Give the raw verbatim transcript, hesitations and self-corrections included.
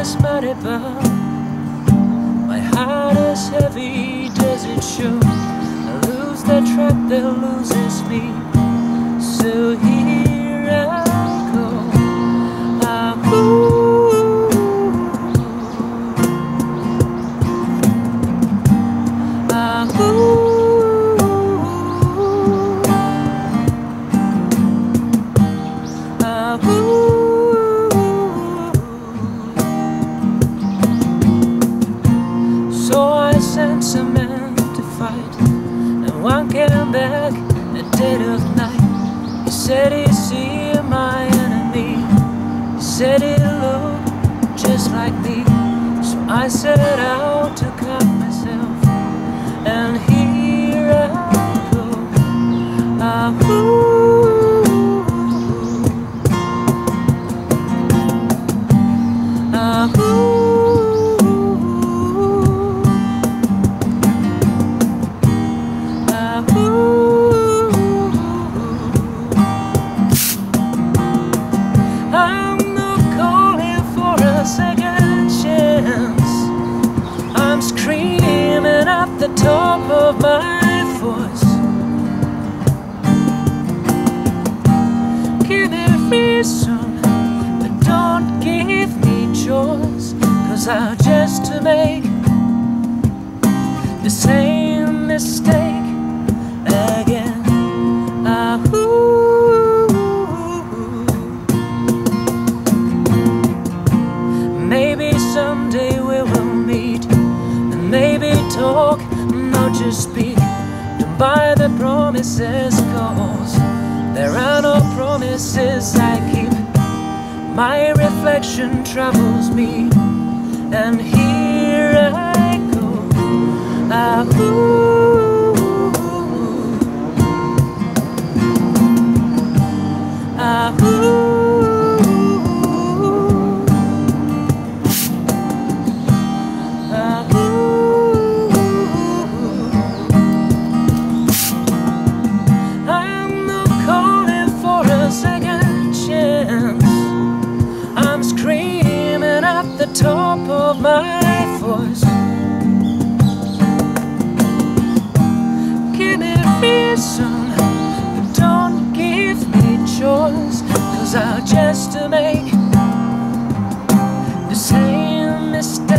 is mighty bound. My heart is heavy, does it show? I lose the track that loses me. So here I go. Ah, ooh. Ah, ooh. Ah, ooh. So I sent some men to fight, and one came back at dead of night. He said he'd see my enemy. He said he looked just like me. So I set out to cut myself, and here I go. Ah, ooh. Ah, ooh. I'm not calling for a second chance. I'm screaming at the top of my voice. Give me reason, but don't give me choice, 'cause I'll just to make the same mistake again. Ah, ooh. Maybe someday we will meet, and maybe talk, not just speak. Don't buy the promises, 'cause there are no promises I keep. My reflection troubles me, and here I go. Ah, ooh. Ah, ooh. The top of my voice. Give me reason, but don't give me choice, 'cause I'll just to make the same mistake.